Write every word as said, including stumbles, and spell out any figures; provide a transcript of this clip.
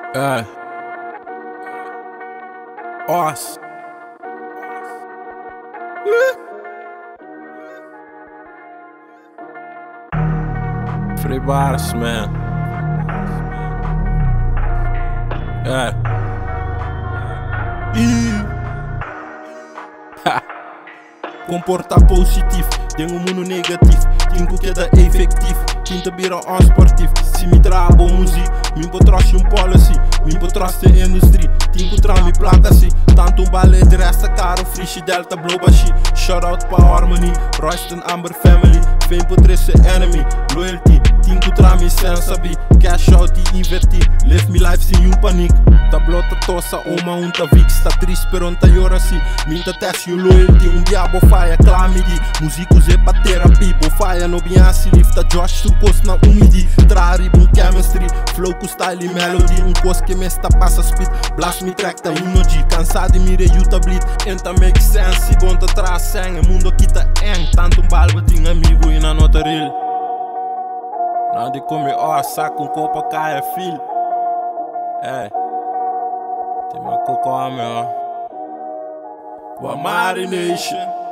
É. Os. Free bars, man. É. E comportar positivo, tem um mundo negativo. Tinha que dar efetivo, tinha bira on sportivo. Se me traz boa música, me trouxe um policy, me trouxe a indústria. Tinha que trazer me planta assim. Tanto um balé de resta caro, Frisch Delta Blow baixi. Shout out para Harmony, Royston Amber Family. Vem por três enemy, loyalty. Tinha que trazer me sensa bi, cash out e invertir. Live me life sem um panico. Ta blota tossa, uma um ta vix. Ta triste per um ta llora assim. Minta teste o loyalty, um diabo faia clamidi. Músicos é pra terapia, bo faia no bianci. Lifta Josh, tu cost na umidi. Trari bom chemistry, flow com style e melody. Um cost que me está passa speed. Blast me track ta emoji, cansado e mire you ta bleed. Enta make sense, bom ta traz sangue. Mundo aqui ta eng, tanto um balba tem amigo e na nota real. Nada come ó, saca um copo caia filho. É. Tem uma cocô, meu. One Marination.